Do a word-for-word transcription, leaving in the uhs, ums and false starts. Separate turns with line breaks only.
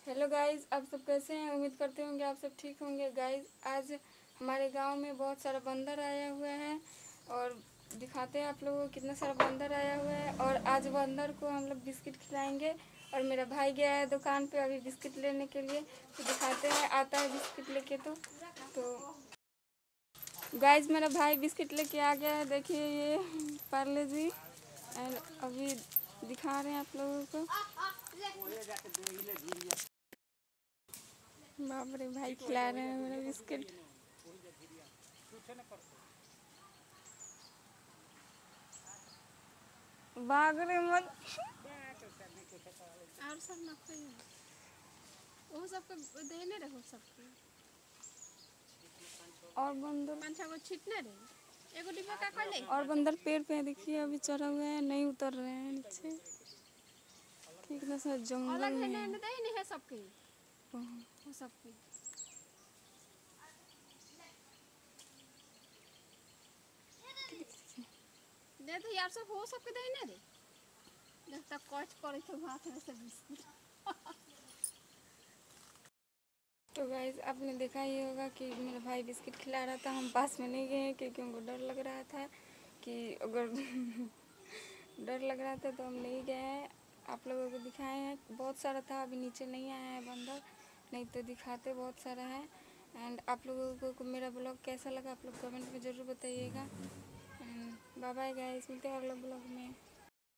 Hello guys, आप सब कैसे हैं? उम्मीद करते होंगे आप सब ठीक होंगे। गाइस, आज हमारे गांव में बहुत सारा बंदर आया हुआ है और दिखाते हैं आप लोगों को कितना सारा बंदर आया हुआ है। और आज बंदर को हम लोग बिस्किट खिलाएंगे और मेरा भाई गया है दुकान पे अभी बिस्किट लेने के लिए, तो दिखाते हैं आता है बिस्किट लेके। तो तो गाइस, मेरा भाई बिस्किट लेके आ गया है। देखिए ये पार्ले जी, एंड अभी दिखा रहे हैं आप लोगों को। बाप रे, भाई खिला रहे हैं मेरा बिस्किट। भाग रहे मत।
और सब नफे वो सबके देने रहो सबके।
और बंदर
पाँच छः गो छीटने रहे एगो डिब्बा का कर ले।
और बंदर पेड़ पे देखिए अभी चढ़ा हुआ है, नहीं उतर रहे हैं नीचे। ठीक ना सर, जंगल
अलग है
में
ना,
है।
नहीं है सबके वो सबके। दे तो यार सब हो सबके देने रे। देख तक कच करे तो हाथ में से बिस्कुट।
तो गाइस, आपने देखा ही होगा कि मेरा भाई बिस्किट खिला रहा था। हम पास में नहीं गए क्योंकि हमको डर लग रहा था कि अगर डर लग रहा था तो हम नहीं गए हैं। आप लोगों को दिखाए हैं, बहुत सारा था, अभी नीचे नहीं आया है बंदर, नहीं तो दिखाते बहुत सारा है। एंड आप लोगों को मेरा ब्लॉग कैसा लगा आप लोग कमेंट में ज़रूर बताइएगा। एंड बाय बाय गाइस, मिलते हैं अगले ब्लॉग में।